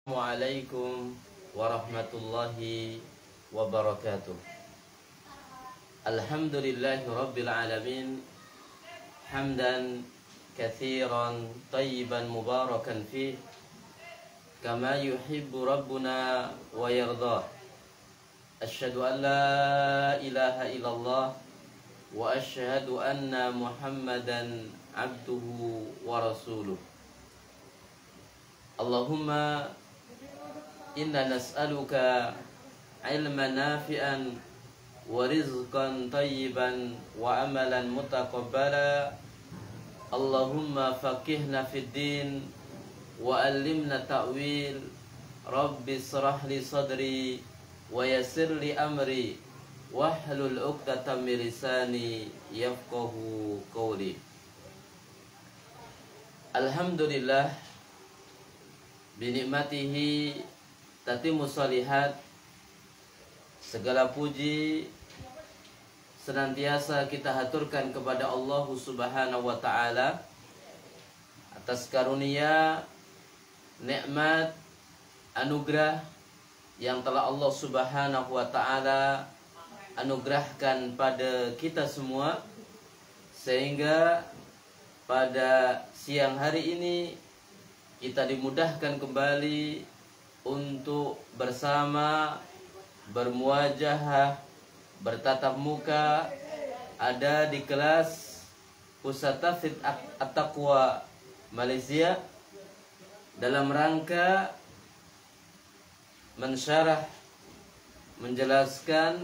Assalamualaikum warahmatullahi wabarakatuh. Alhamdulillahi rabbil alamin. Hamdan kathiran tayyiban mubarakan fih, kama yuhibbu rabbuna wa yardah. Asyhadu an la ilaha illallah wa asyhadu anna Muhammadan abduhu wa rasuluh. Allahumma inna nas'aluka ilman nafi'an wa rizqan tayyiban wa amalan mutaqabbala. Allahumma faqihna fid din wa allimna ta'wil. Rabbi israh li sadri wa yassir li amri wahlul 'uqdatam min lisani yafqahu qawli. Alhamdulillah, binikmatihi tatimmu shalihat. Segala puji senantiasa kita haturkan kepada Allah Subhanahu wa ta'ala atas karunia, nikmat, anugerah yang telah Allah Subhanahu wa ta'ala anugerahkan pada kita semua, sehingga pada siang hari ini kita dimudahkan kembali untuk bersama, bermuajahah, bertatap muka, ada di kelas Pusat Tahfidz At-Taqwa Malaysia dalam rangka mensyarah, menjelaskan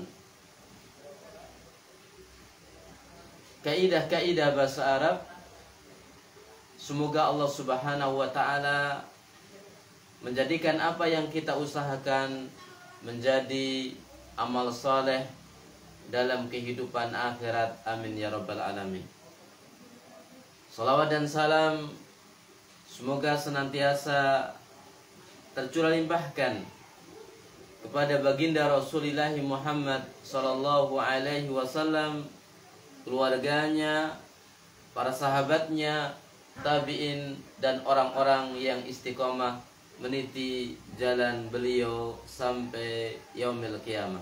kaidah-kaidah bahasa Arab. Semoga Allah Subhanahu wa ta'ala menjadikan apa yang kita usahakan menjadi amal saleh dalam kehidupan akhirat. Amin ya rabbal alamin. Salawat dan salam semoga senantiasa tercurah limpahkan kepada baginda Rasulullah Muhammad sallallahu alaihi wasallam, keluarganya, para sahabatnya, tabi'in, dan orang-orang yang istiqomah meniti jalan beliau sampai yaumil qiyamah.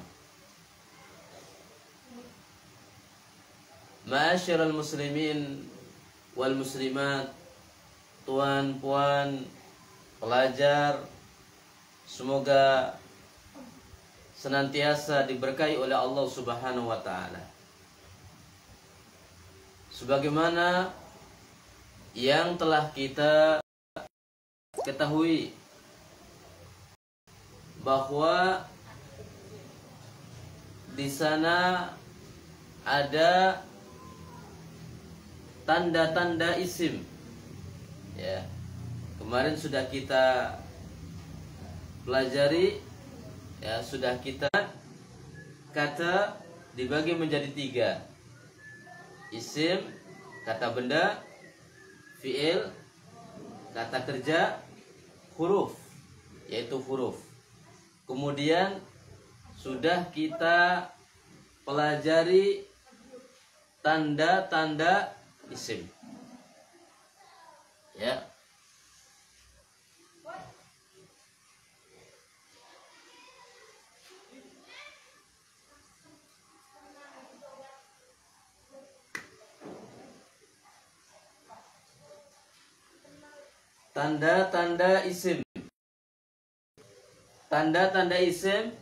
Ma'asyiral muslimin wal muslimat, tuan puan pelajar, semoga senantiasa diberkahi oleh Allah Subhanahu wa ta'ala. Sebagaimana yang telah kita ketahui bahwa di sana ada tanda-tanda isim. Ya, kemarin sudah kita pelajari, ya, sudah kita kata dibagi menjadi 3. Isim, kata benda; fi'il, kata kerja; huruf, yaitu huruf. Kemudian sudah kita pelajari tanda-tanda isim. Ya. Tanda-tanda isim. Tanda-tanda isim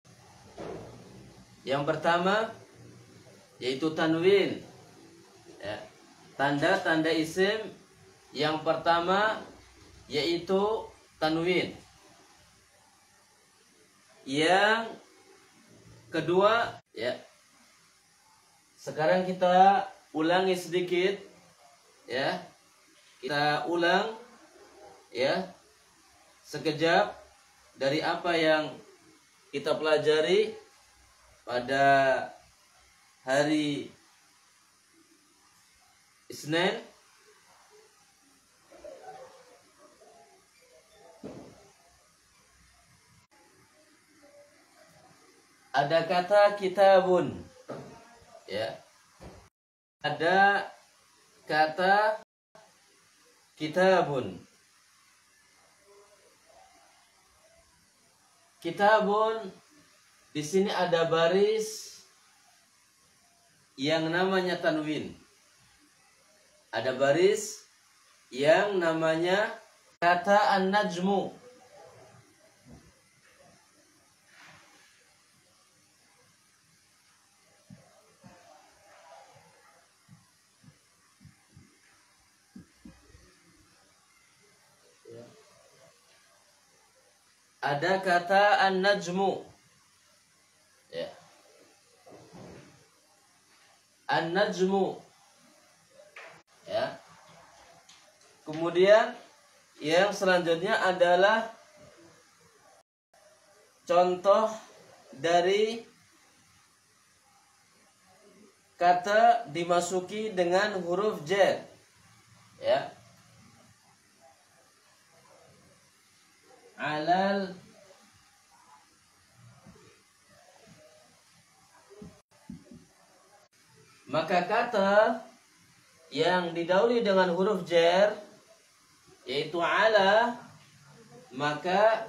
yang pertama yaitu tanwin. Ya. Tanda-tanda isim yang pertama yaitu tanwin. Yang kedua, ya. Sekarang kita ulangi sedikit, ya. Kita ulang, ya, sekejap dari apa yang kita pelajari pada hari Isnin. Ada kata kitabun, ya. Ada kata kitabun. Kitabun, di sini ada baris yang namanya tanwin. Ada baris yang namanya kata an-najmu. Ada kata an-najmu. Ya. An-najmu. Ya. Kemudian yang selanjutnya adalah contoh dari kata dimasuki dengan huruf jar. Ya. Alal maka kata yang didahului dengan huruf jar yaitu ala, maka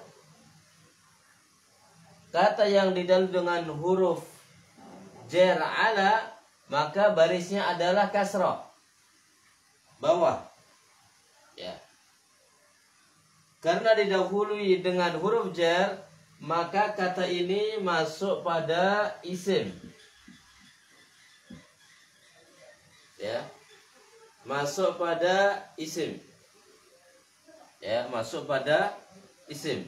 kata yang didahului dengan huruf jar ala maka barisnya adalah kasrah bawah. Ya. Karena didahului dengan huruf jar, maka kata ini masuk pada isim. Ya. Masuk pada isim. Ya, masuk pada isim.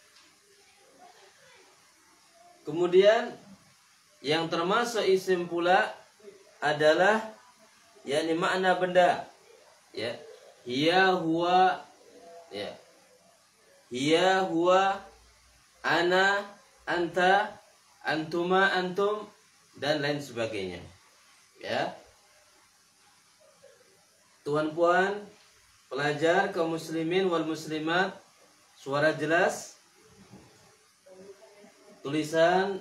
Kemudian yang termasuk isim pula adalah yakni makna benda. Ya. Hiya huwa, ya. Hiya huwa, ana, anta, antuma, antum, dan lain sebagainya. Ya. Tuan-puan, pelajar kaum muslimin wal muslimat, suara jelas? Tulisan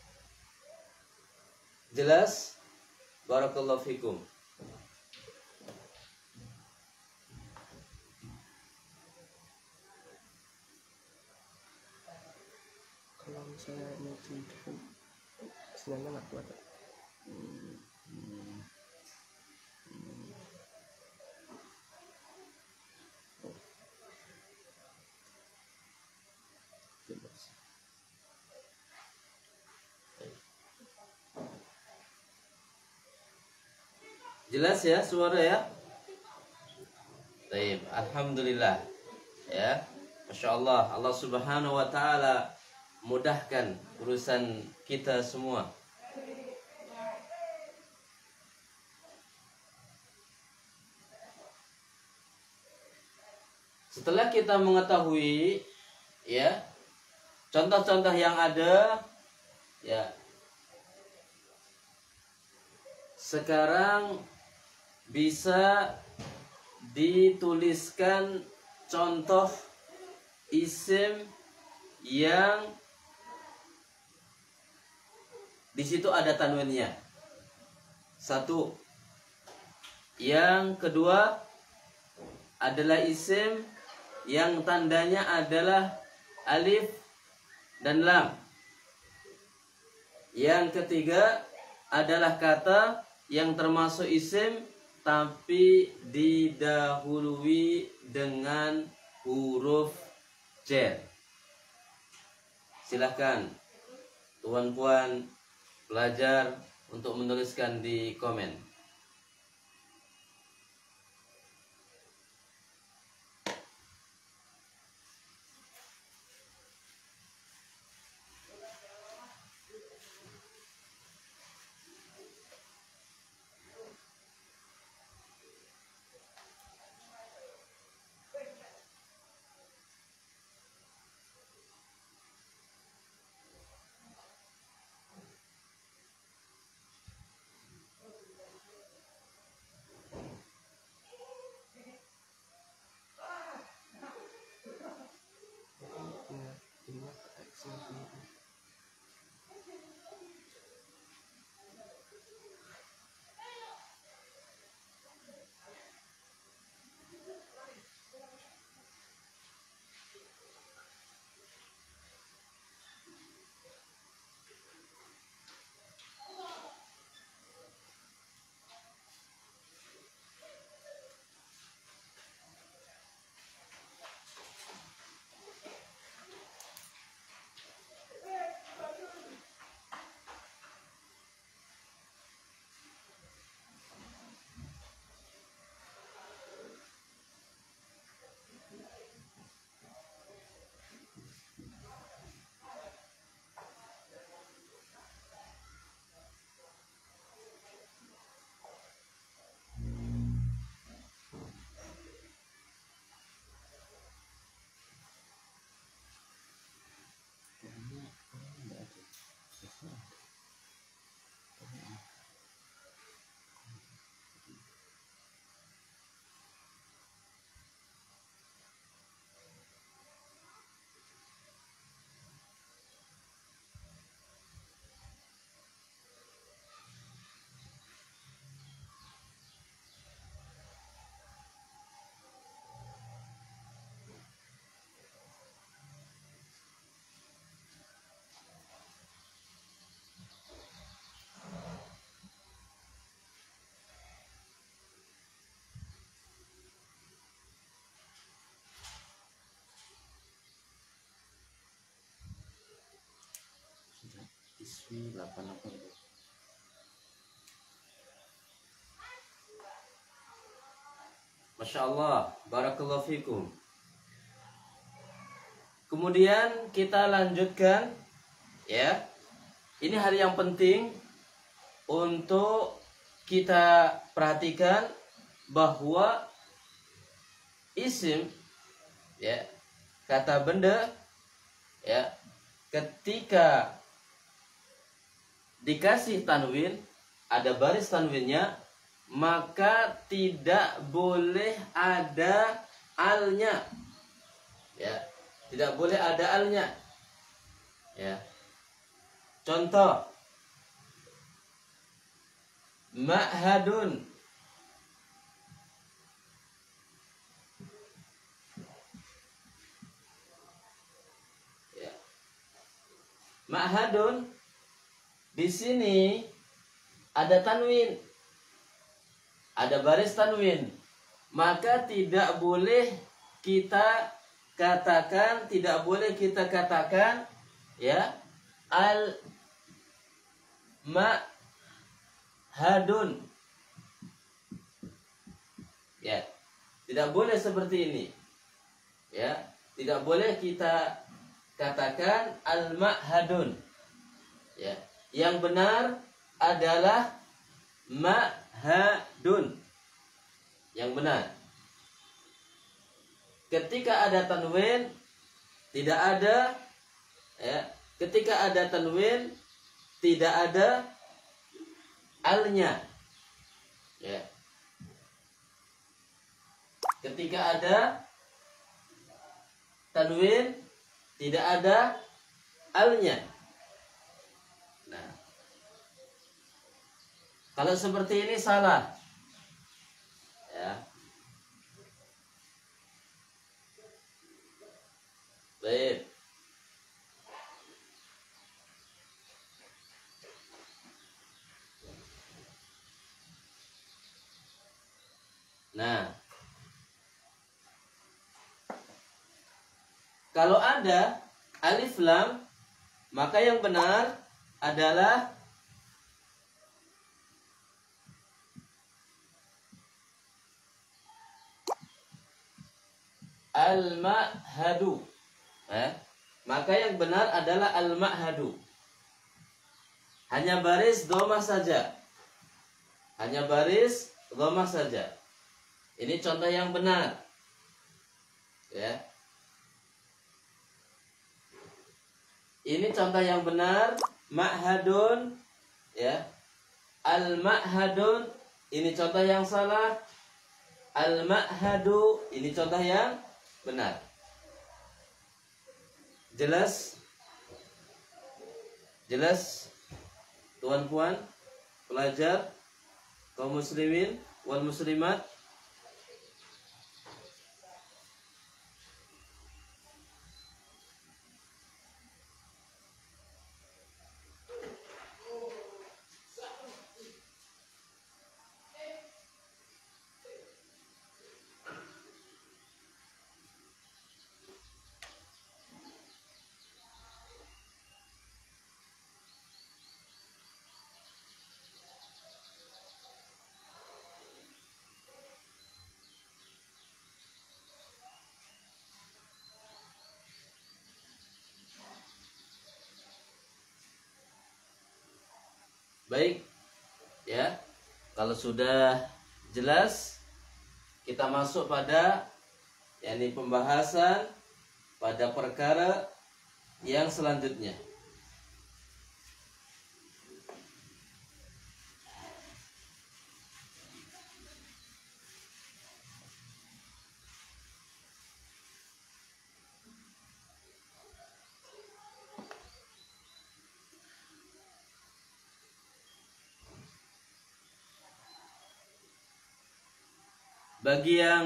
jelas? Barakallahu fikum. Kalau misalnya mau tunjukkan sinyalnya nggak kuat. Jelas ya suara ya? Baik, alhamdulillah. Ya. Masya Allah, Allah Subhanahu wa taala mudahkan urusan kita semua. Setelah kita mengetahui ya contoh-contoh yang ada, ya. Sekarang bisa dituliskan contoh isim yang di situ ada tanwinnya. Satu. Yang kedua adalah isim yang tandanya adalah alif dan lam. Yang ketiga adalah kata yang termasuk isim tapi didahului dengan huruf jar. Silahkan tuan-puan pelajar untuk menuliskan di komen. Iswi 88. Masya Allah, barakallahu fikum. Kemudian kita lanjutkan, ya. Ini hal yang penting untuk kita perhatikan, bahwa isim, ya, kata benda, ya, ketika dikasih tanwin, ada baris tanwinnya, maka tidak boleh ada alnya, ya, tidak boleh ada alnya, ya. Contoh, ma'hadun, ya. Ma'hadun di sini ada tanwin, ada baris tanwin, maka tidak boleh kita katakan, ya, al ma'hadun, ya, tidak boleh seperti ini, ya, tidak boleh kita katakan al ma'hadun, ya. Yang benar adalah ma'hadun, yang benar. Ketika ada tanwin tidak ada, ya, ketika ada tanwin tidak ada alnya, ya. Ketika ada tanwin tidak ada alnya. Nah, kalau seperti ini salah, ya. Baik. Nah, kalau ada alif lam, maka yang benar adalah al-ma'hadu. Maka yang benar adalah al-ma'hadu. Hanya baris dhammah saja. Hanya baris dhammah saja. Ini contoh yang benar, ya. Ini contoh yang benar, ma'hadun, ya. Al-ma'hadun, ini contoh yang salah. Al-ma'hadu, ini contoh yang benar. Jelas? Jelas? Tuan-puan, pelajar, kaum muslimin wal muslimat. Baik, ya. Kalau sudah jelas, kita masuk pada yakni pembahasan pada perkara yang selanjutnya. Bagi yang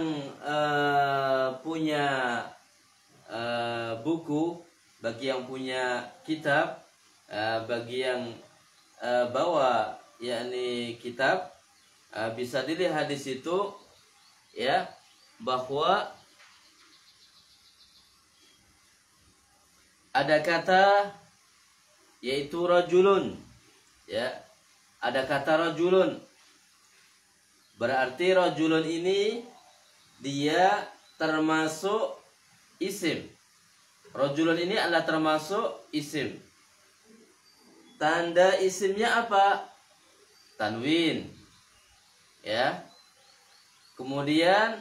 punya buku, bagi yang punya kitab, bagi yang bawa yakni kitab, bisa dilihat di situ, ya, bahwa ada kata yaitu rajulun. Ya, ada kata rajulun. Berarti rajulun ini dia termasuk isim. Rajulun ini adalah termasuk isim. Tanda isimnya apa? Tanwin. Ya. Kemudian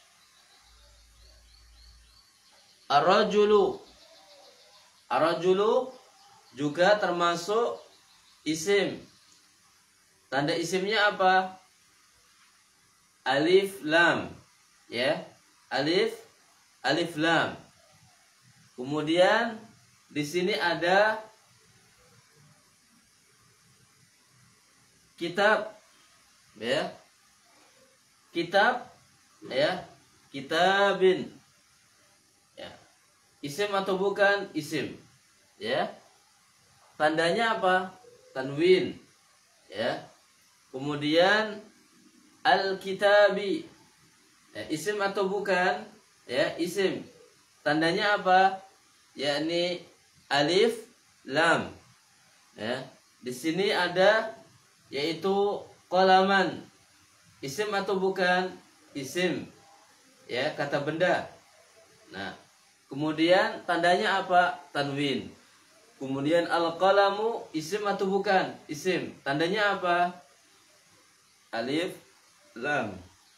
ar-rajulu. Ar-rajulu juga termasuk isim. Tanda isimnya apa? Alif lam. Ya. Alif lam. Kemudian di sini ada kitab, ya, kitab, ya, kitabin, ya, isim atau bukan isim, ya, tandanya apa? Tanwin, ya, kemudian al-kitabi, ya, isim atau bukan, ya, isim, tandanya apa? Yakni alif lam, ya, di sini ada yaitu qalaman, isim atau bukan isim, ya, kata benda. Nah, kemudian tandanya apa? Tanwin. Kemudian al-qalamu, isim atau bukan isim, tandanya apa? Alif lam.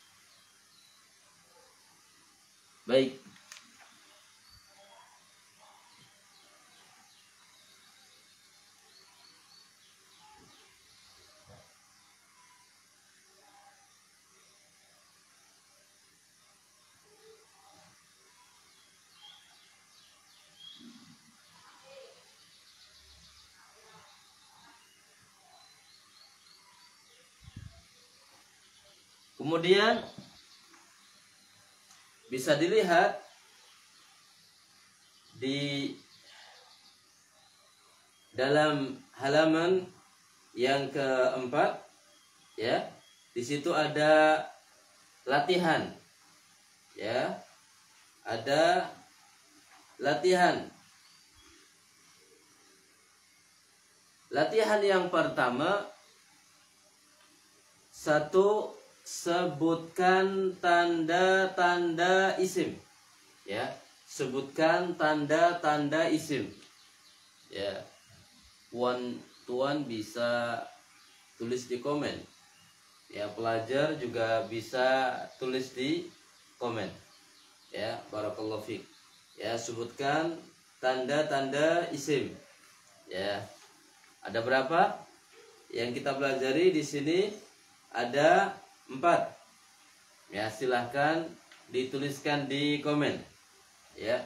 Baik. Kemudian bisa dilihat di dalam halaman yang keempat, ya, di situ ada latihan, ya, ada latihan. Latihan yang pertama, satu, sebutkan tanda-tanda isim, ya, sebutkan tanda-tanda isim, ya. Tuan bisa tulis di komen, ya, pelajar juga bisa tulis di komen, ya. Barakallahu fiik, ya, sebutkan tanda-tanda isim, ya. Ada berapa yang kita pelajari di sini? Ada 4, ya. Silahkan dituliskan di komen, ya.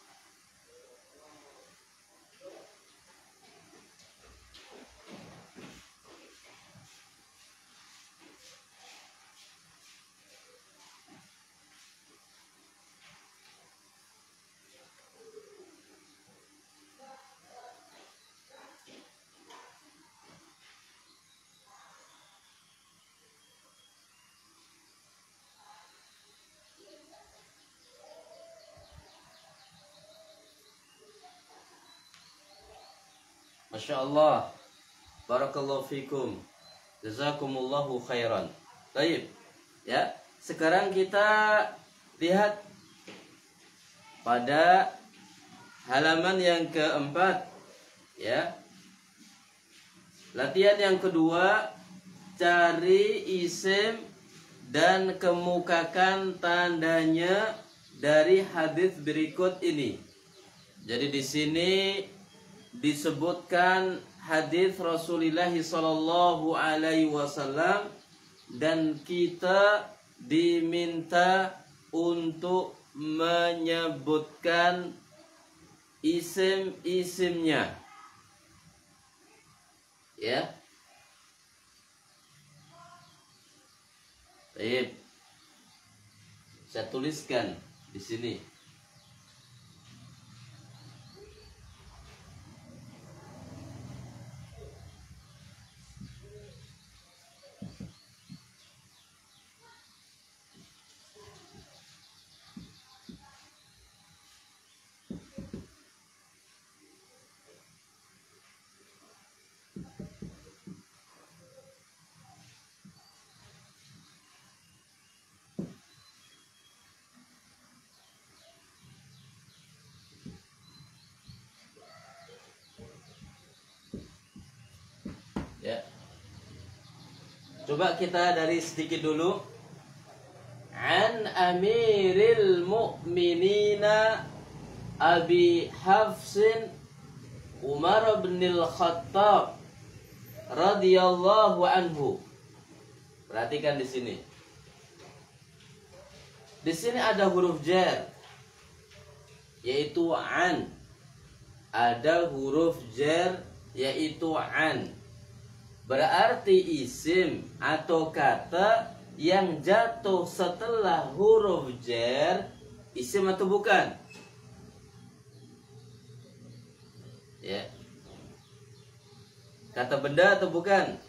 Masya Allah, barakallahu fikum, jazakumullahu khairan. Baik, ya. Sekarang kita lihat pada halaman yang keempat, ya. Latihan yang kedua, cari isim dan kemukakan tandanya dari hadis berikut ini. Jadi di sini disebutkan hadis Rasulullah sallallahu alaihi wasallam dan kita diminta untuk menyebutkan isim-isimnya, ya. Baik. Saya tuliskan di sini. Ya. Coba kita dari sedikit dulu. An Amiril Mu'minina Abi Hafsin Umar bin Al-Khattab radhiyallahu anhu. Perhatikan di sini. Di sini ada huruf jar, yaitu an. Ada huruf jar, yaitu an. Berarti isim atau kata yang jatuh setelah huruf jar, isim atau bukan? Ya. Kata benda atau bukan?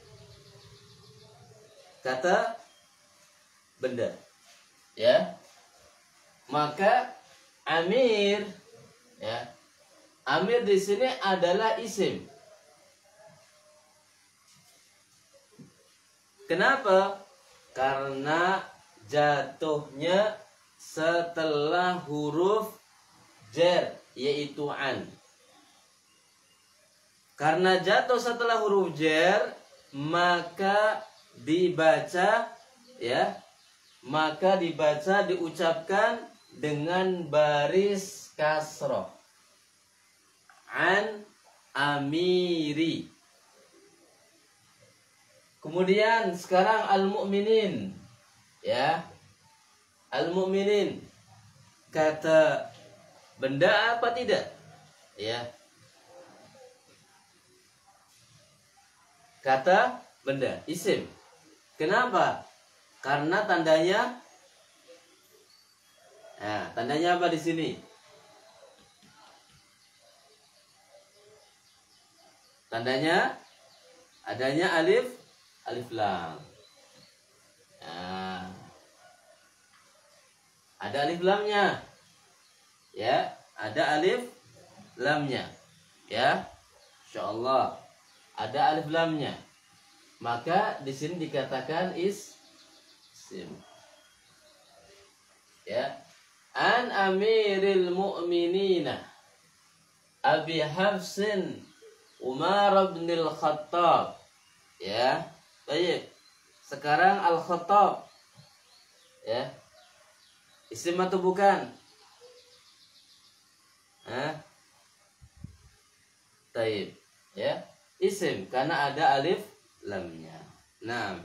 Kata benda. Ya. Maka amir, ya. Amir di sini adalah isim. Kenapa? Karena jatuhnya setelah huruf jar, yaitu an. Karena jatuh setelah huruf jar, maka dibaca, ya, maka dibaca, diucapkan dengan baris kasroh. An amiri. Kemudian sekarang al-mu'minin, ya, al-mu'minin, kata benda apa tidak? Ya, kata benda, isim. Kenapa? Karena tandanya, nah, tandanya apa di sini? Tandanya adanya alif lam. Nah, ada alif lamnya, ya, ada alif lamnya, ya, insyaallah ada alif lamnya. Maka di sini dikatakan isim. Ya, an amiril mu'minina Abi Hafsin Umar bin Al-Khattab. Ya. Baik. Sekarang Al-Khattab. Ya. Isim atau bukan? Taib. Ya. Isim karena ada alif lamnya. Nah.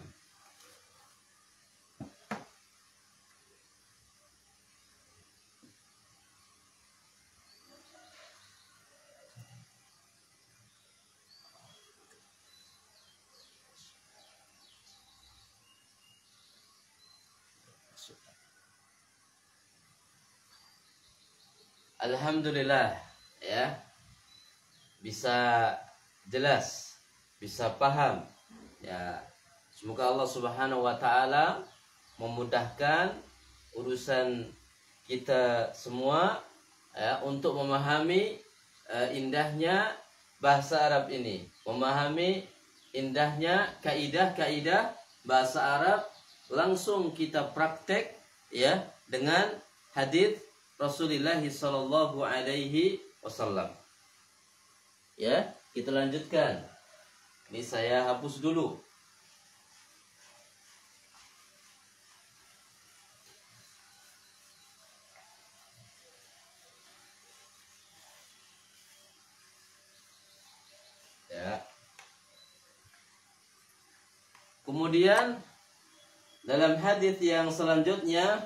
Alhamdulillah, ya, bisa jelas, bisa paham, ya. Semoga Allah Subhanahu wa taala memudahkan urusan kita semua, ya, untuk memahami indahnya bahasa Arab ini, memahami indahnya kaidah-kaidah bahasa Arab, langsung kita praktek, ya, dengan hadis Rasulullah sallallahu alaihi wasallam. Ya, kita lanjutkan. Ini saya hapus dulu. Ya. Kemudian dalam hadis yang selanjutnya,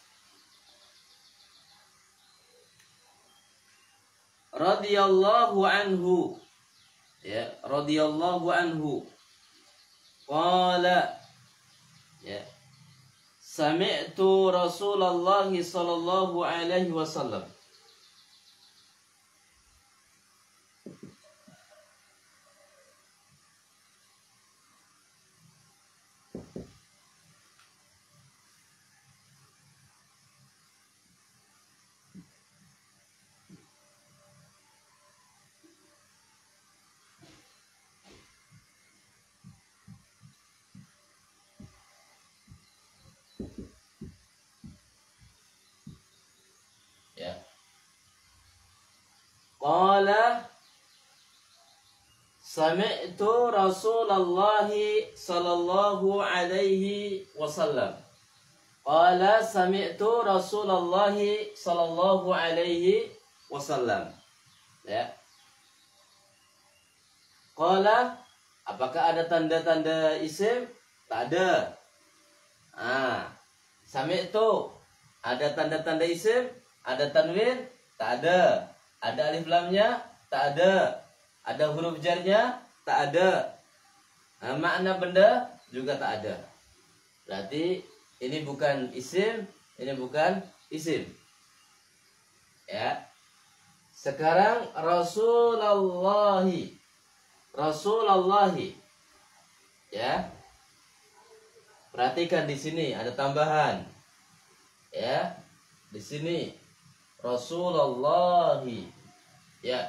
radhiyallahu anhu, ya, radhiyallahu anhu qala, ya, sami'tu Rasulullah sallallahu alaihi wasallam. Ya. Qala Sami'tu Rasulullah sallallahu alaihi wasallam. Qala sami'tu Rasulullah sallallahu alaihi wasallam. Ya. Qala, apakah ada tanda-tanda isim? Tak ada. Sami'tu, ada tanda-tanda isim? Ada tanwin? Tak ada. Ada alif lamnya? Tak ada. Ada huruf jarnya? Tak ada. Makna benda juga tak ada. Berarti ini bukan isim, ini bukan isim. Ya. Sekarang Rasulullahi. Rasulullahi. Ya. Perhatikan di sini ada tambahan. Ya. Di sini Rasulullahi. Ya.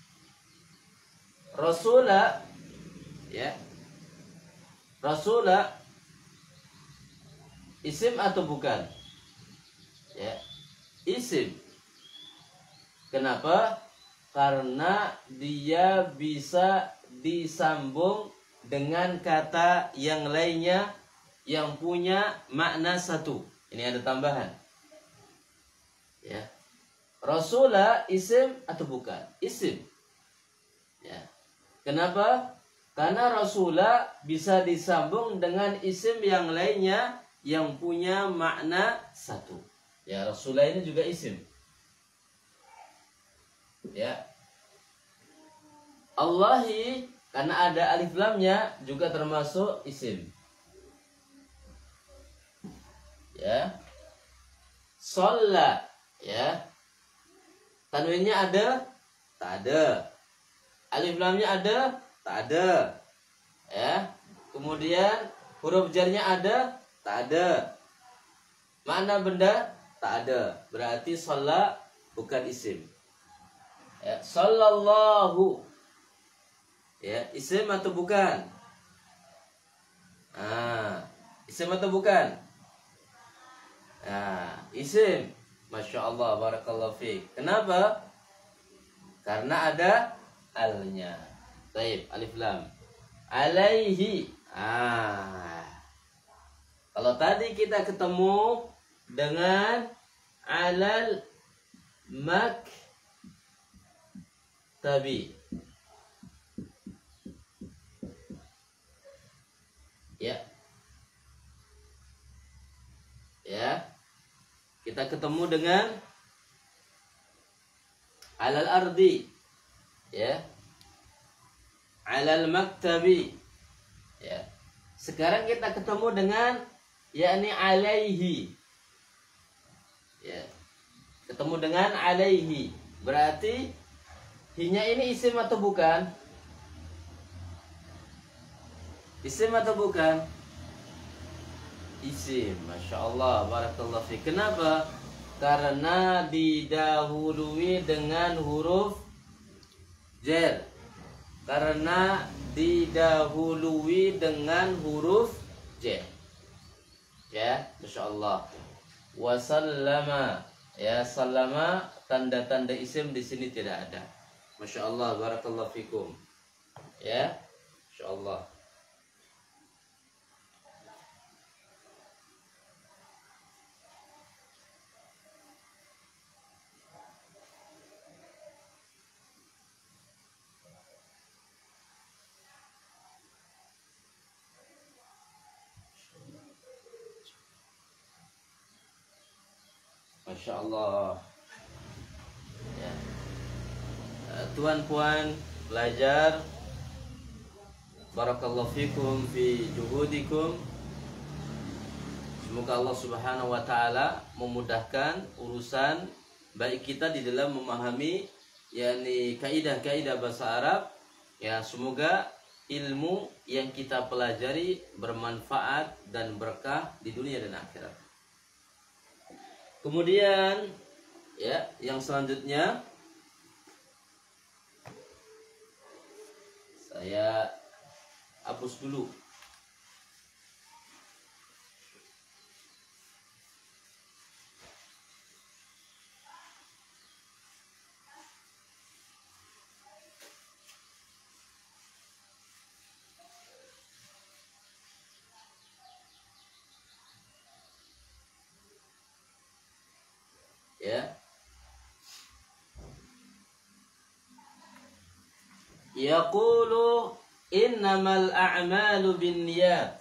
Rasula, ya. Rasula isim atau bukan? Ya. Isim. Kenapa? Karena dia bisa disambung dengan kata yang lainnya yang punya makna satu. Ini ada tambahan. Ya. Rasula isim atau bukan? Isim. Ya. Kenapa? Karena Rasula bisa disambung dengan isim yang lainnya yang punya makna satu. Ya, Rasula ini juga isim. Ya. Allahi, karena ada alif lamnya juga termasuk isim. Ya. Sholla, ya. Tanwinnya ada? Tak ada. Alif lamnya ada? Tak ada. Ya. Kemudian huruf jarnya ada? Tak ada. Mana benda? Tak ada. Berarti sholla bukan isim. Ya. Sallallahu. Ya, isim atau bukan? Isim atau bukan? Isim. Masya Allah, barakallahu fiik. Kenapa? Karena ada alnya. Baik, alif lam. Alaihi. Kalau tadi kita ketemu dengan alal maktabi. Ya. Ya. Kita ketemu dengan alal ardi. Ya. Alal maktabi. Ya. Sekarang kita ketemu dengan yakni alaihi. Ya. Ketemu dengan alaihi. Berarti hinya ini isim atau bukan? Isim atau bukan? Isim. Masya Allah, barakallahu fiik. Kenapa? Karena didahului dengan huruf jar. Karena didahului dengan huruf jar. Ya, Masya Allah. Wasallama. Ya, sallama, tanda-tanda isim di sini tidak ada. Masya Allah, barakallahu fikum. Ya, Masya Allah. Masya Allah. Ya. Tuan puan belajar, barakallahu fikum fi juhudikum. Semoga Allah Subhanahu wa taala memudahkan urusan baik kita di dalam memahami yakni kaidah-kaidah bahasa Arab. Ya, semoga ilmu yang kita pelajari bermanfaat dan berkah di dunia dan akhirat. Kemudian ya, yang selanjutnya saya hapus dulu. yaqulu innamal a'malu binniyat.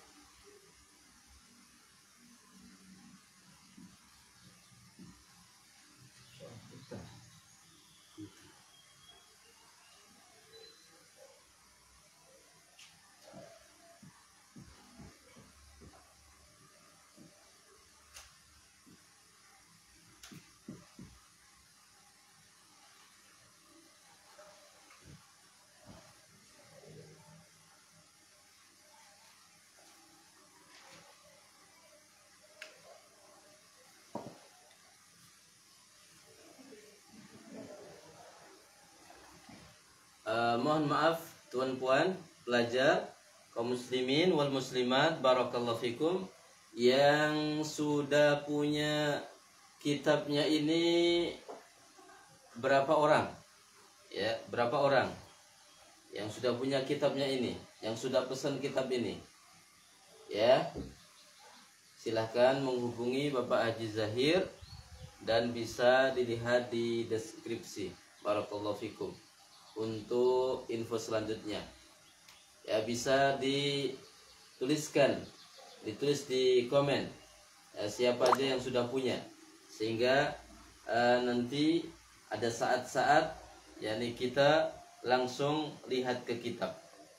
Mohon maaf tuan-puan pelajar kaum muslimin wal muslimat, barakallahu fikum, yang sudah punya kitabnya ini berapa orang? Ya, berapa orang yang sudah punya kitabnya ini, yang sudah pesan kitab ini? Ya, silahkan menghubungi Bapak Haji Zahir dan bisa dilihat di deskripsi. Barakallahu fikum. Untuk info selanjutnya, ya bisa ditulis di komen, ya, siapa aja yang sudah punya, sehingga nanti ada saat-saat yakni kita langsung lihat ke kitab.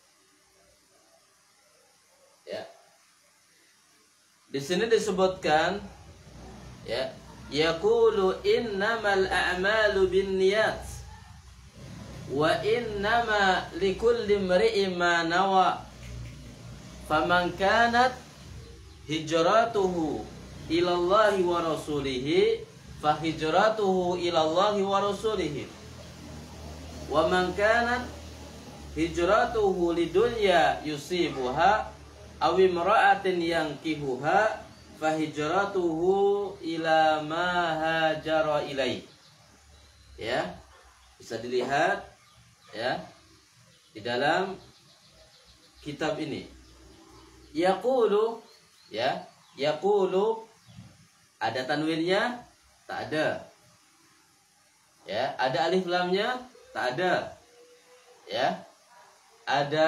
Ya, di sini disebutkan, ya, yaqulu innamal a'malu binniyat wa innama likulli imri'in ma nawa faman kanat hijratuhu ilallahi wa rasulihi fa hijratuhu ilallahi wa rasulihi wa man kanat hijratuhu lidunya yusibuha aw imra'atin yankihuha fa hijratuhu ila ma hajara ilai. Ya, bisa dilihat ya di dalam kitab ini. Yaqulu, ya, yaqulu ada tanwinnya? Tak ada. Ya, ada alif lamnya? Tak ada. Ya. Ada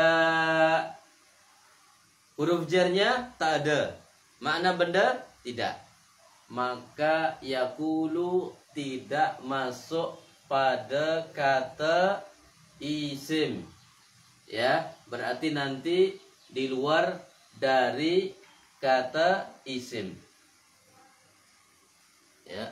huruf jarnya? Tak ada. Makna benda? Tidak. Maka yaqulu tidak masuk pada kata isim, ya, berarti nanti di luar dari kata isim, ya.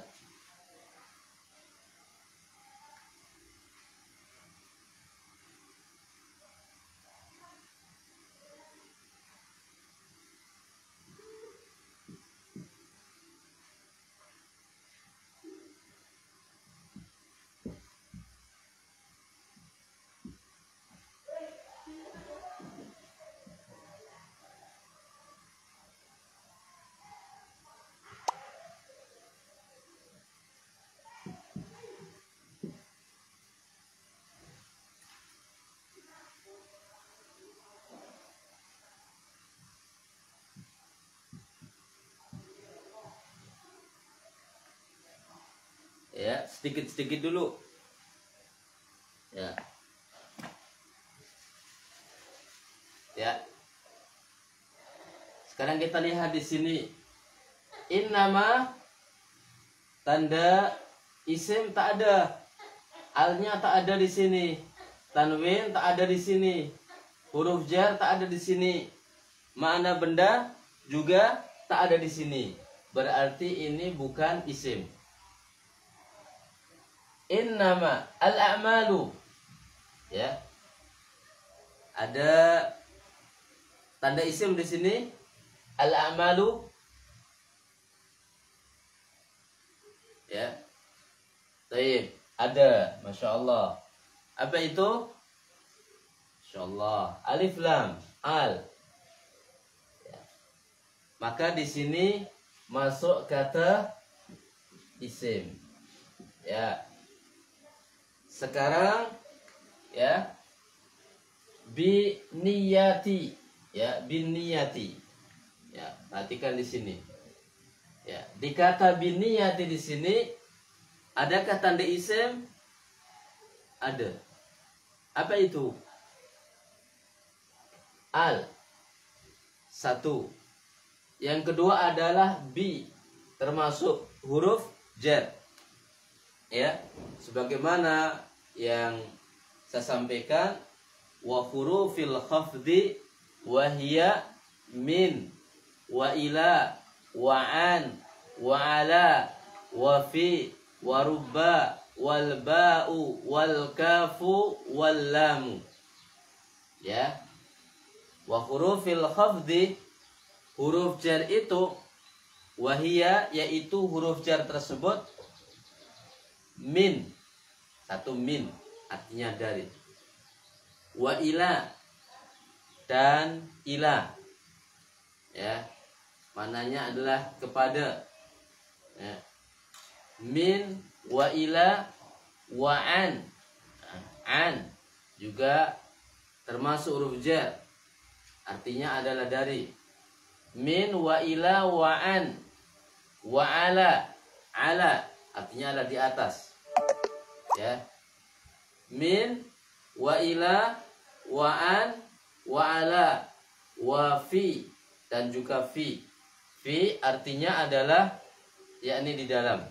Ya, sedikit-sedikit dulu. Ya. Ya. Sekarang kita lihat di sini. Innama tanda isim tak ada. Alnya tak ada di sini. Tanwin tak ada di sini. Huruf jar tak ada di sini. Makna benda juga tak ada di sini. Berarti ini bukan isim. Innama al-a'malu, ya, ada tanda isim di sini, al-a'malu, ya, baik, ada, masya Allah. Apa itu? Masya Allah, alif lam al, ya. Maka di sini masuk kata isim, ya. Sekarang, ya, bi niyati, ya, bin niyati, ya, perhatikan di sini, ya, di kata bin niyati di sini adakah tanda isim? Ada, Apa itu? Al. Satu. Yang kedua adalah bi, termasuk huruf jar. Ya, sebagaimana yang saya sampaikan, wa hurufil khafdi wa hiya min wa ila wa an wa ala wa fi wa rubba wal ba'u wal kafu wal lamu. Ya. Wa hurufil khafdi, huruf jar itu, wahia, yaitu huruf jar tersebut, min, satu min, artinya dari, wa ila, dan ila, ya, mananya adalah kepada, ya. Min, wa ila, wa an juga termasuk huruf jar, artinya adalah dari. Min, wa ila, wa an, wa ala, artinya adalah di atas, ya. Min, wa ila, wa an, wa ala, wa fi, dan juga fi. Fi artinya adalah yakni di dalam.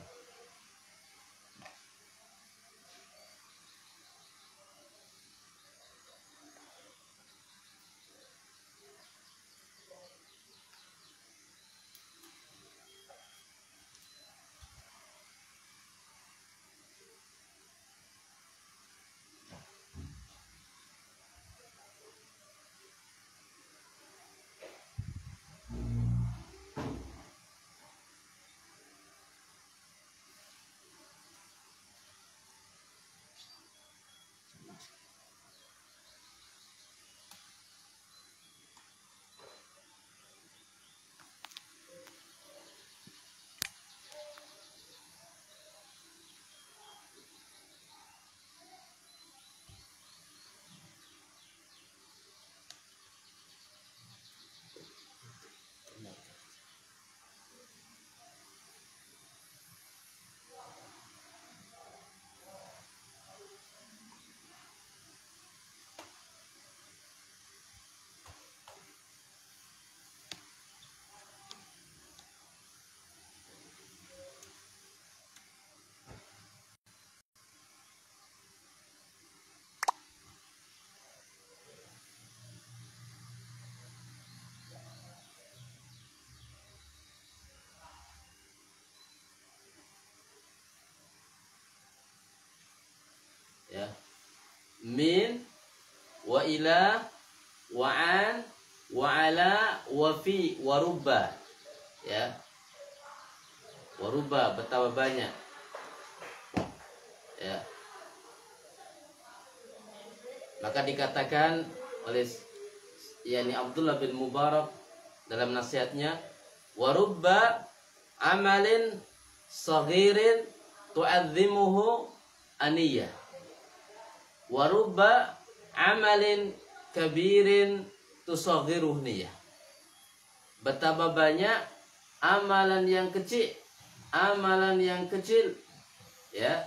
Ya. Min, wa ila, wa an, wa ala, wa fi, wa rubba. Ya. Wa rubba, betapa banyak. Ya. Maka dikatakan oleh yakni Abdullah bin Mubarak dalam nasihatnya, wa rubba amalin saghirin tu'azzimuhu aniyah. Warubba amalin kabirin tusaghiruh niyah. Betapa banyak amalan yang kecil, ya,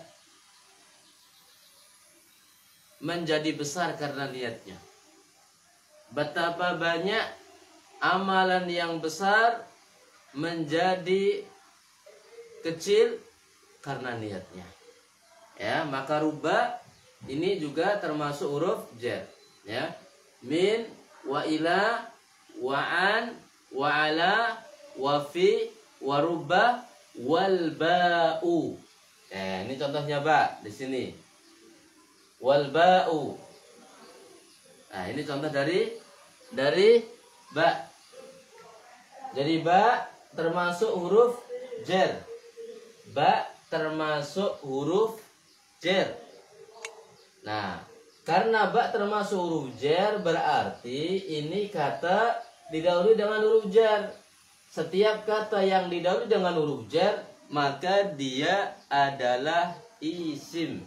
menjadi besar karena niatnya. Betapa banyak amalan yang besar menjadi kecil karena niatnya. Ya, maka rubba ini juga termasuk huruf jar, ya. Min, wa ila, wa an, wa ala, wa fi, wa rubba, wal ba'u. Ini contohnya ba di sini. Wal ba'u. Nah, ini contoh dari ba. Jadi ba termasuk huruf jar. Ba termasuk huruf jar. Nah, karena ba termasuk huruf jar, berarti ini kata didahului dengan huruf jar. Setiap kata yang didahului dengan huruf jar, maka dia adalah isim.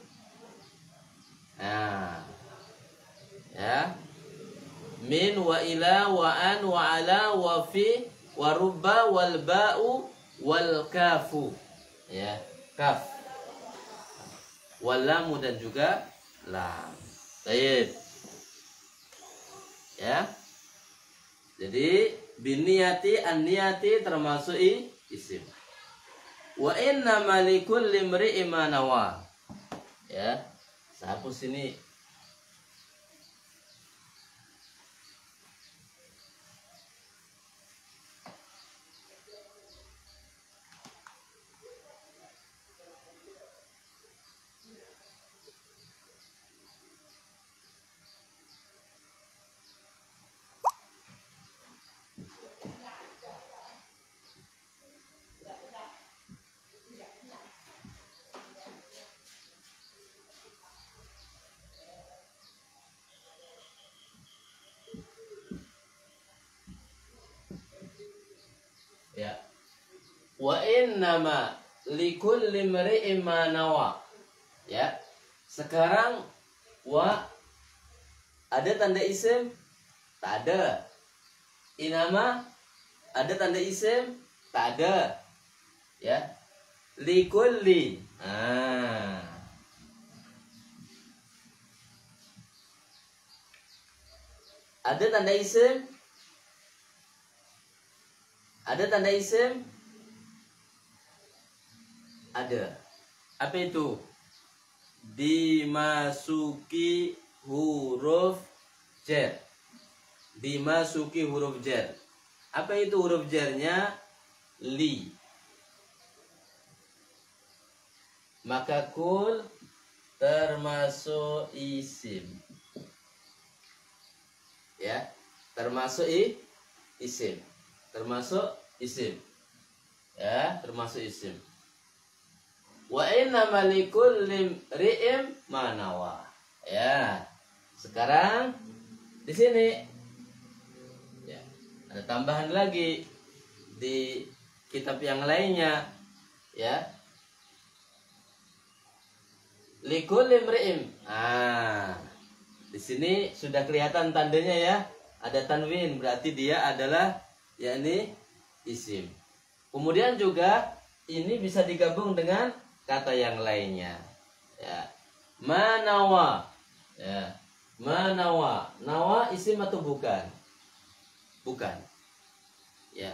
Nah, ya. Min, wa ila, wa an, wa ala, wa fi, wa rubba, wal ba'u, wal kafu. Ya, kaf. Wal lamu dan juga lam. Baik. Ya. Jadi biniyati an-niyati termasuk isim. Wa inna malikul limri imanawa. Ya. Saya hapus ini. Ya. Wa innama likulli imri'in ma nawa. Ya. Sekarang wa ada tanda isim? Tak ada. Inama ada tanda isim? Tak ada. Ya. Likulli. Ada tanda isim? Ada tanda isim? Ada. Apa itu? Dimasuki huruf jar. Dimasuki huruf jar. Apa itu huruf jarnya? Li. Maka kul termasuk isim. Ya, termasuk isim. Termasuk isim. Ya, termasuk isim. Wa inna malikul limri'im manawa. Ya. Sekarang di sini ya, ada tambahan lagi di kitab yang lainnya, ya. Likul limri'im. Di sini sudah kelihatan tandanya ya. Ada tanwin, berarti dia adalah yakni isim. Kemudian juga ini bisa digabung dengan kata yang lainnya. Ya. Manawa. Ya. Manawa. Nawa isim atau bukan? Bukan. Ya.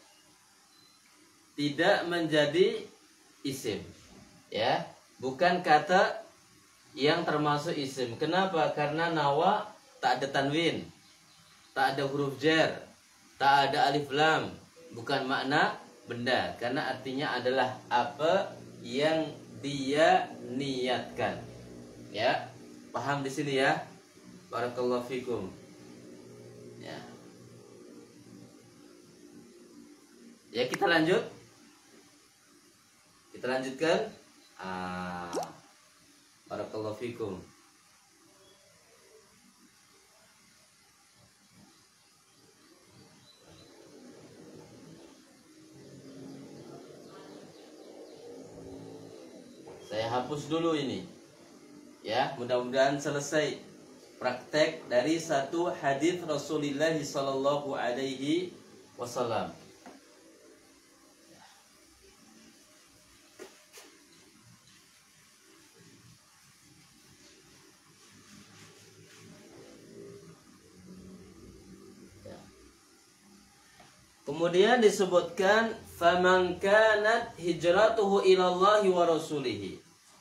Tidak menjadi isim. Ya. Bukan kata yang termasuk isim. Kenapa? Karena nawa tak ada tanwin, tak ada huruf jar, tak ada alif lam, bukan makna benda, karena artinya adalah apa yang dia niatkan. Ya, paham di sini ya? Barakallahu fikum. Ya. Ya, kita lanjut. Kita lanjutkan. Barakallahu fikum. Saya hapus dulu ini. Ya, mudah-mudahan selesai praktek dari satu hadis Rasulullah sallallahu alaihi wasallam. Kemudian disebutkan faman kanat hijratuhu ilallahi wa rasulihi.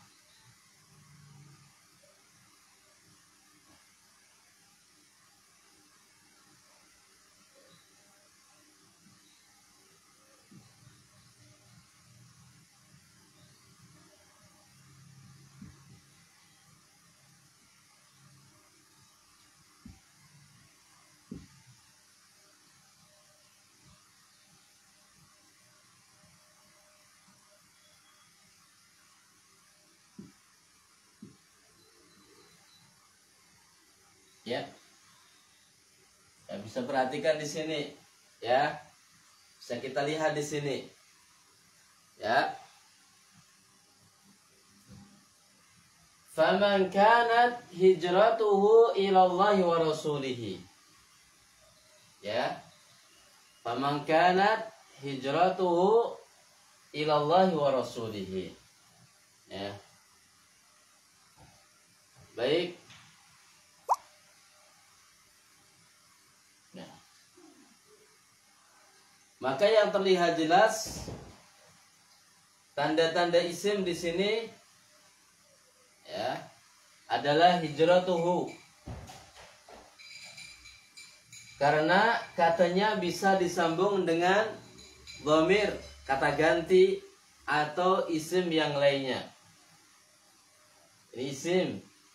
Ya. Ya, bisa perhatikan di sini, ya. Bisa kita lihat di sini. Ya. Faman kanat hijratuhu ilallahi wa rasulihi. Ya. Faman kanat hijratuhu ilallahi wa rasulihi. Ya. Baik. Maka yang terlihat jelas tanda-tanda isim di sini ya adalah hijratuhu. Karena katanya bisa disambung dengan dhamir, kata ganti atau isim yang lainnya. Ini isim.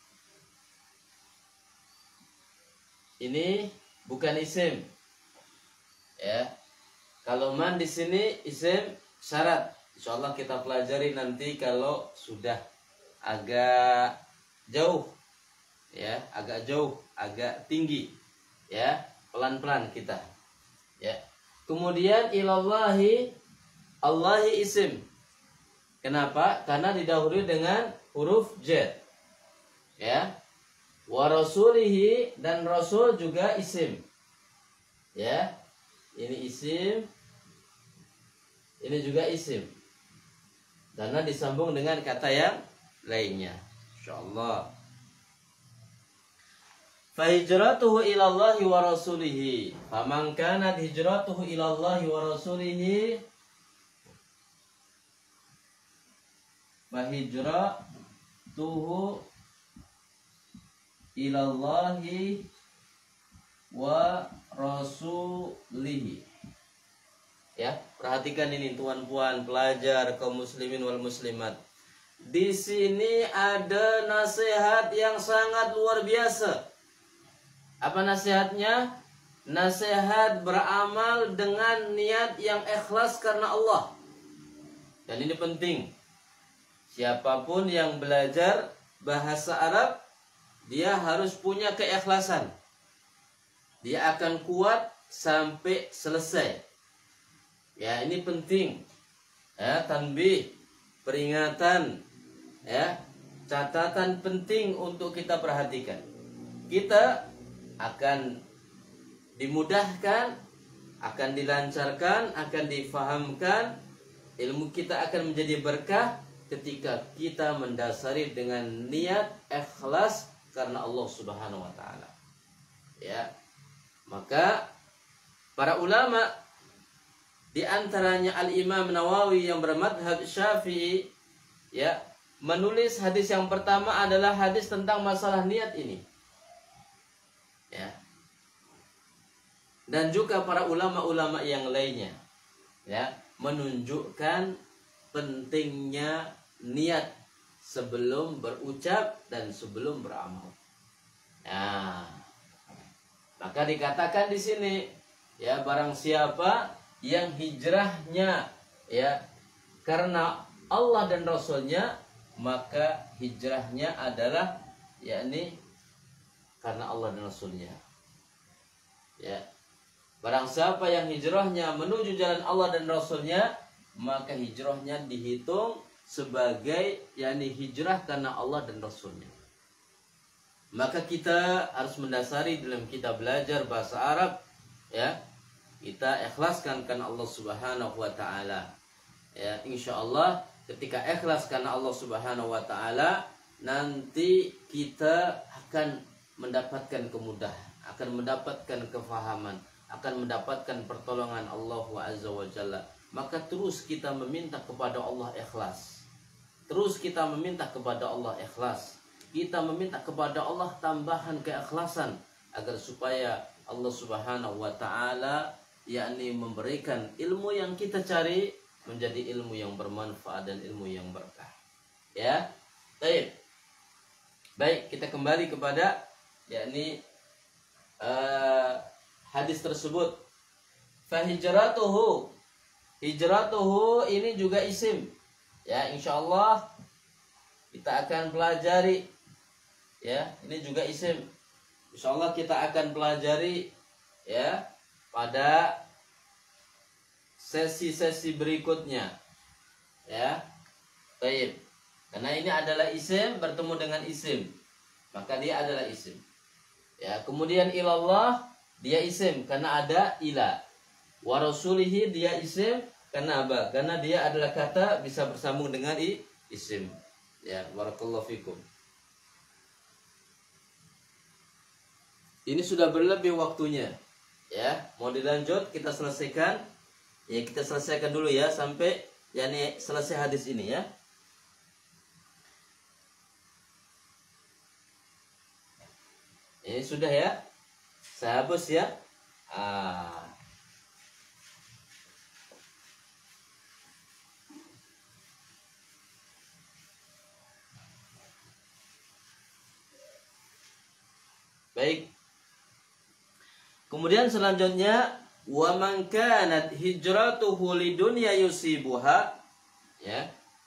Ini bukan isim. Ya. Kalau man di sini isim syarat. Insyaallah kita pelajari nanti kalau sudah agak jauh. Ya, agak jauh, agak tinggi. Ya, pelan-pelan kita. Ya. Kemudian ilallahi, Allahi isim. Kenapa? Karena didahului dengan huruf j. Ya. Wa rasulihi, dan rasul juga isim. Ya. Ini isim. Ini juga isim. Karena disambung dengan kata yang lainnya. Insyaallah. Fa hijratuhu ila Allahi wa rasulihi. Faman kanat hijratuhu ila Allahi wa rasulihi fa hijratuhu ila Allahi wa rasulihi. Ya, perhatikan ini tuan-puan pelajar kaum muslimin wal muslimat. Di sini ada nasihat yang sangat luar biasa. Apa nasihatnya? Nasihat beramal dengan niat yang ikhlas karena Allah. Dan ini penting. Siapapun yang belajar bahasa Arab, dia harus punya keikhlasan. Dia akan kuat sampai selesai. Ya, ini penting. Ya, tanbih, peringatan, ya, catatan penting untuk kita perhatikan. Kita akan dimudahkan, akan dilancarkan, akan difahamkan, ilmu kita akan menjadi berkah ketika kita mendasari dengan niat ikhlas karena Allah Subhanahu wa taala. Ya. Maka para ulama di antaranya Al-Imam Nawawi yang bermadhab Syafi'i ya, menulis hadis yang pertama adalah hadis tentang masalah niat ini. Ya. Dan juga para ulama-ulama yang lainnya ya, menunjukkan pentingnya niat sebelum berucap dan sebelum beramal. Nah, maka dikatakan di sini ya, barang siapa yang hijrahnya ya karena Allah dan Rasulnya, maka hijrahnya adalah yakni karena Allah dan Rasulnya. Ya. Barang siapa yang hijrahnya menuju jalan Allah dan Rasulnya, maka hijrahnya dihitung sebagai yakni hijrah karena Allah dan Rasulnya. Maka kita harus mendasari dalam kita belajar bahasa Arab ya, kita ikhlaskan karena Allah Subhanahu wa taala. Ya, insyaallah ketika ikhlas karena Allah Subhanahu wa taala, nanti kita akan mendapatkan kemudahan, akan mendapatkan kefahaman, akan mendapatkan pertolongan Allah Azza wa Jalla. Maka terus kita meminta kepada Allah ikhlas. Terus kita meminta kepada Allah ikhlas. Kita meminta kepada Allah tambahan keikhlasan agar supaya Allah Subhanahu wa taala yakni memberikan ilmu yang kita cari menjadi ilmu yang bermanfaat dan ilmu yang berkah. Ya. Baik. Baik, kita kembali kepada yakni hadis tersebut. Fa hijratuhu. Hijratuhu ini juga isim. Ya, insyaallah kita akan pelajari. Ya, ini juga isim. Insyaallah kita akan pelajari ya pada sesi-sesi berikutnya. Ya. Baik. Karena ini adalah isim bertemu dengan isim, maka dia adalah isim. Ya, kemudian ilallah dia isim karena ada ila. Wa rasulihi dia isim karena apa? Karena dia adalah kata bisa bersambung dengan isim. Ya, barakallahu fikum. Ini sudah berlebih waktunya. Ya, mau dilanjut kita selesaikan Ya, kita selesaikan dulu ya sampai yakni selesai hadis ini ya. Ini sudah ya. Saya hapus ya. Baik. Kemudian selanjutnya wa man kanat hijratuhu lidunya yusibuha, ya.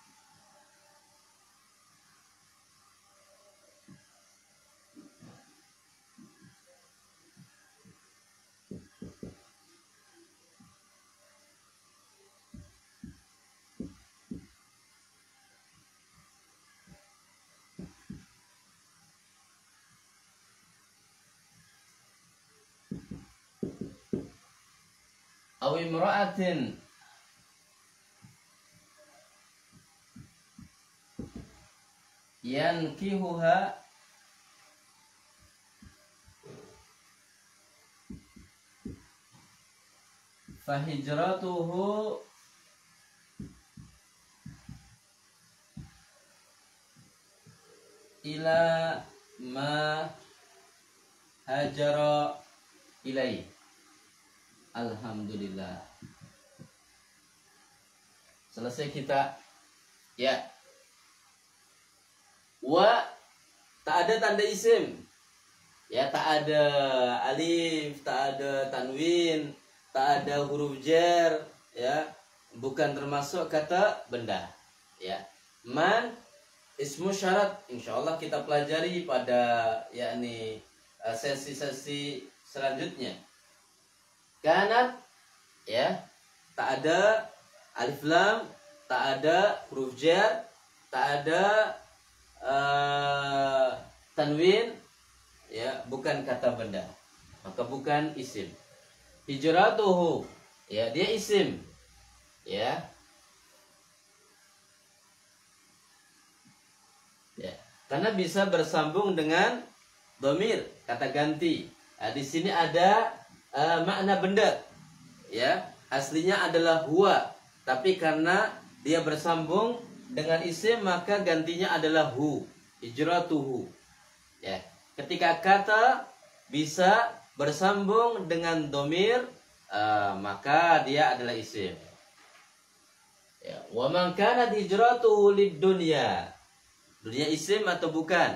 Aw imra'atin yankihuha fahijratuhu ila ma hajara ilaih. Alhamdulillah. Selesai kita. Ya. Wa tak ada tanda isim. Ya, tak ada alif, tak ada tanwin, tak ada huruf jar, ya. Bukan termasuk kata benda. Ya. Man ismu syarat, insyaallah kita pelajari pada yakni sesi-sesi selanjutnya. Kanat, ya, tak ada alif lam, tak ada huruf jar, tak ada tanwin, ya, bukan kata benda, maka bukan isim. Hijratuhu, ya, dia isim, ya, ya, karena bisa bersambung dengan dhamir, kata ganti. Nah, di sini ada makna benda, ya, aslinya adalah huwa, tapi karena dia bersambung dengan isim maka gantinya adalah hu, hijratuhu, ya. Ketika kata bisa bersambung dengan dhamir, maka dia adalah isim, ya. Wa man kanat hijratuhu lid dunya, dunia isim atau bukan?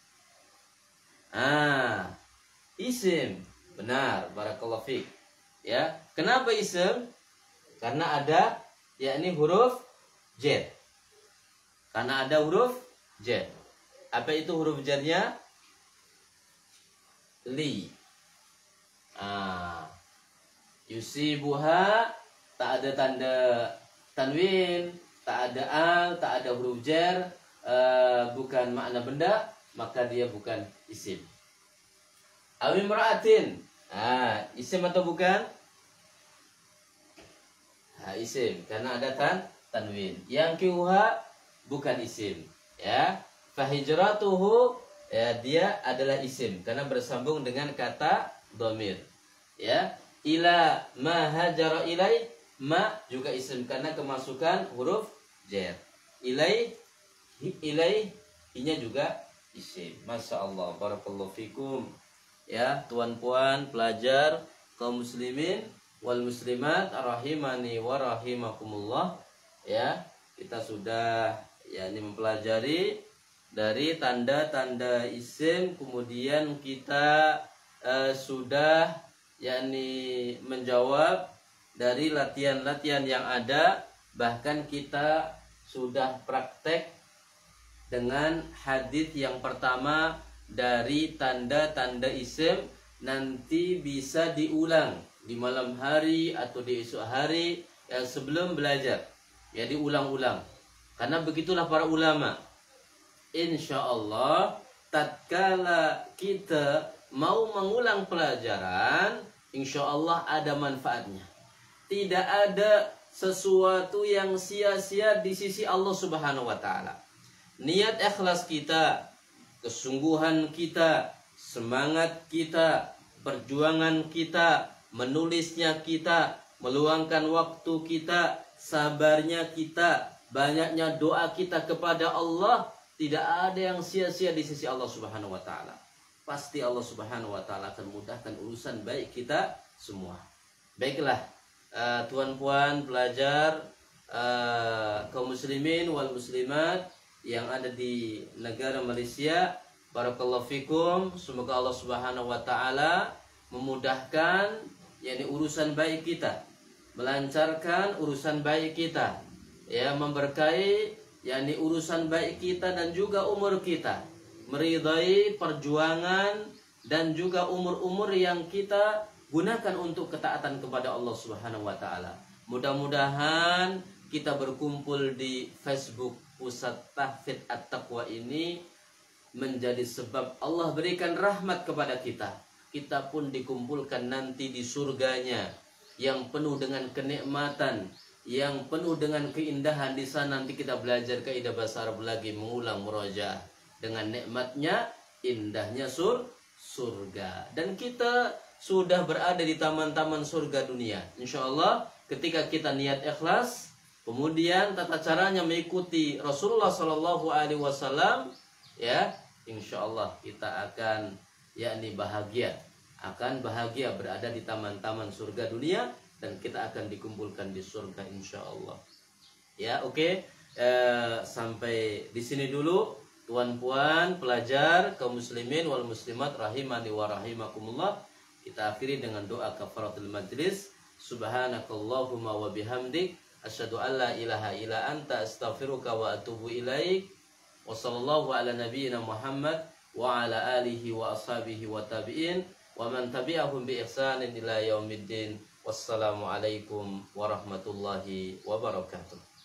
Isim. Benar, barakallahu fiik. Ya, kenapa isim? Karena ada yakni huruf jar. Karena ada huruf jar. Apa itu huruf jarnya? Li. Yusibuha, tak ada tanda tanwin, tak ada al, tak ada huruf jar, bukan makna benda, maka dia bukan isim. Awi imra'atin, isim atau bukan? Isim, karena ada tanwin. Yang kiuha bukan isim, ya. Fahijratuhu, ya, dia adalah isim karena bersambung dengan kata dhamir, ya. Ila ma hajara ilai, ma juga isim karena kemasukan huruf jar. Ilai, nya juga isim. Masya Allah, barakallahu fikum. Ya, tuan-puan pelajar kaum muslimin wal muslimat rahimani wa rahimakumullah, ya. Kita sudah yakni mempelajari dari tanda-tanda isim, kemudian kita sudah yakni menjawab dari latihan-latihan yang ada, bahkan kita sudah praktek dengan hadis yang pertama dari tanda-tanda isim. Nanti bisa diulang di malam hari atau di esok hari sebelum belajar, ya, diulang-ulang, karena begitulah para ulama. Insya Allah tatkala kita mau mengulang pelajaran, insya Allah ada manfaatnya. Tidak ada sesuatu yang sia-sia di sisi Allah Subhanahu wa Ta'ala. Niat ikhlas kita, kesungguhan kita, semangat kita, perjuangan kita, menulisnya kita, meluangkan waktu kita, sabarnya kita, banyaknya doa kita kepada Allah, tidak ada yang sia-sia di sisi Allah Subhanahu wa taala. Pasti Allah Subhanahu wa taala akan mudahkan urusan baik kita semua. Baiklah, tuan-puan pelajar, kaum muslimin wal muslimat yang ada di negara Malaysia, barakallahu fikum. Semoga Allah Subhanahu wa taala memudahkan yakni urusan baik kita, melancarkan urusan baik kita, ya, memberkahi yakni urusan baik kita dan juga umur kita, meridai perjuangan dan juga umur-umur yang kita gunakan untuk ketaatan kepada Allah Subhanahu wa taala. Mudah-mudahan kita berkumpul di Facebook Pusat Tahfidz At-Taqwa ini menjadi sebab Allah berikan rahmat kepada kita. Kita pun dikumpulkan nanti di surganya yang penuh dengan kenikmatan, yang penuh dengan keindahan. Di sana nanti kita belajar kaidah bahasa Arab lagi, mengulang murojaah dengan nikmatnya, indahnya surga. Dan kita sudah berada di taman-taman surga dunia. Insya Allah ketika kita niat ikhlas, kemudian tata caranya mengikuti Rasulullah Shallallahu Alaihi Wasallam, ya, insya Allah kita akan yakni bahagia berada di taman-taman surga dunia, dan kita akan dikumpulkan di surga insya Allah. Ya, oke. Sampai di sini dulu, tuan-puan pelajar, kaum muslimin wal muslimat rahimani wa rahimakumullah. Kita akhiri dengan doa kafaratul majlis. Subhanakallahumma wa bihamdik, asyhadu an la ilaha illa anta, astaghfiruka wa atubu ilaik. Wa sallallahu ala nabiyyina Muhammad wa ala alihi wa ashabihi wa tabi'in wa man tabi'ahum bi ihsanin ila yaumiddin. Wassalamu alaikum warahmatullahi wabarakatuh.